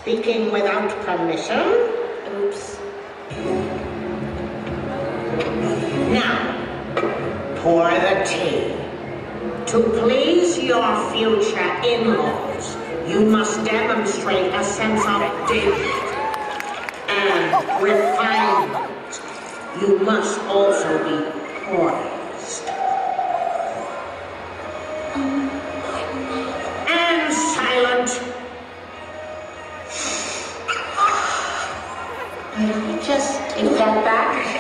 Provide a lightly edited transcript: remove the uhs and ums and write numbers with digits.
Speaking without permission? Oops. Now, pour the tea. To please your future in-laws, you must demonstrate a sense of dignity and refinement. You must also be poised. And silent. Just take that back.